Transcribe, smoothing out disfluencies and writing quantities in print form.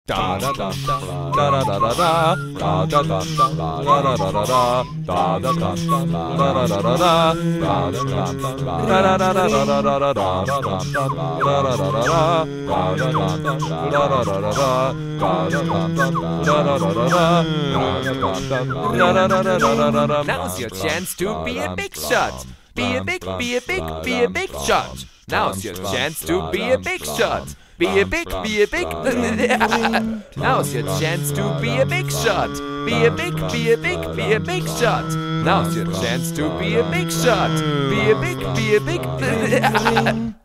Da da da da da da da da da da da da da da da Now's your chance to be a big shot. Be a big shot. Now's your chance to be a big shot. Be a big. Now's your chance to be a big shot. Be a big shot. Now's your chance to be a big shot. Be a big.